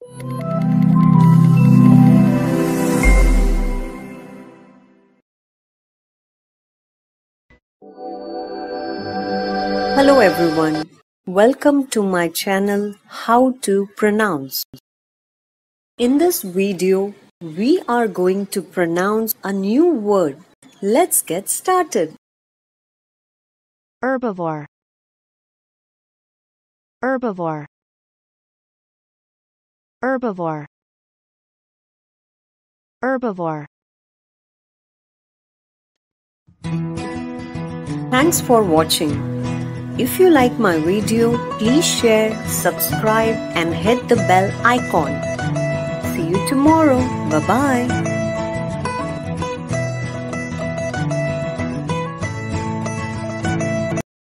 Hello everyone, welcome to my channel How to Pronounce. In this video, we are going to pronounce a new word. Let's get started. Herbivore. Herbivore. Herbivore. Herbivore. Thanks for watching. If you like my video, please share, subscribe and hit the bell icon. See you tomorrow. Bye-bye.